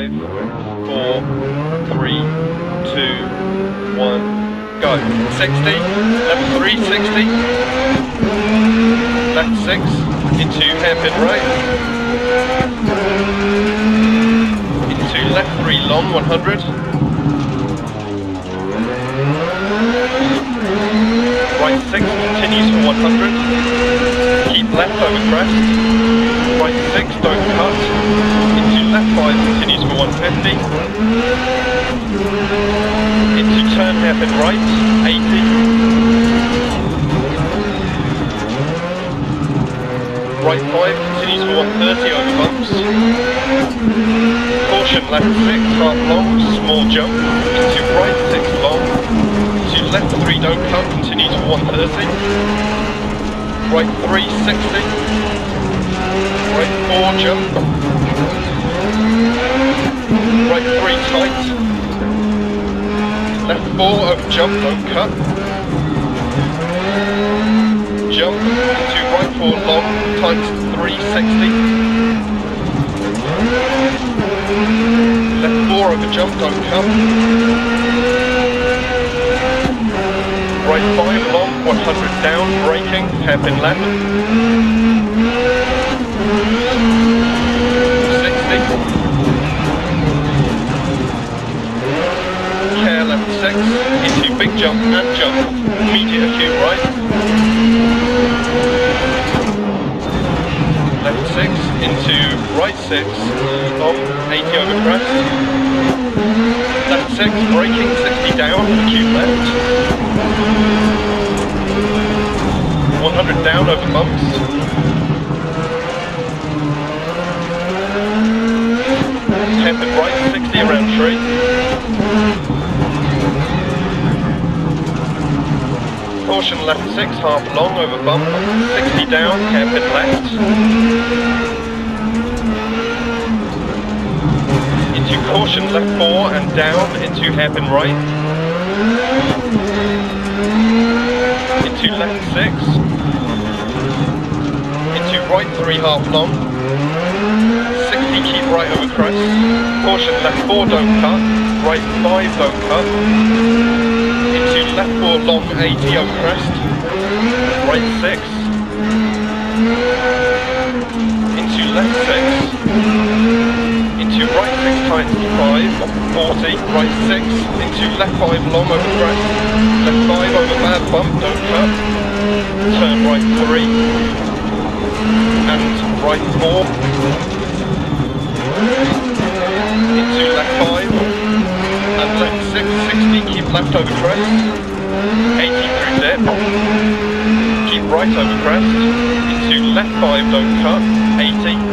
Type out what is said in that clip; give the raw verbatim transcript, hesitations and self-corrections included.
five, four, three, two, one, go. sixty, level three, sixty, left six, into hairpin right, into left three long, one hundred, right six continues for one hundred, keep left over crest, right six don't cut, into left five continues for one fifty, into turn hairpin right, eighty, right five continues for one thirty over bumps, caution left six half long, small jump, into right six long, to left three don't cut, continues for one thirty, right three sixty, right four jump, right three tight, left four over jump, don't cut, jump into right four long, tight three sixty, left four over jump, don't cut, right five long, one hundred down, braking, hairpin left, sixty, care left six, into big jump and jump, immediate acute right, left six, into right six, long, eighty over crest, left six, braking, sixty down, acute left, one hundred down over bumps, hairpin right, sixty around tree, caution left six, half long over bump, sixty down, hairpin left, into caution left four and down, into hairpin right, into left six, into right three half long, sixty keep right over crest, caution left four don't cut, right five don't cut, into left four long, eighty over crest, right six, into left six, into right six tight five, forty, right six, into left five long over crest, left five over bad bump, don't cut, turn right three, and right four, into left five, and left six, sixty, keep left over crest, eighty through dip, keep right over crest, into left five don't cut, eighty,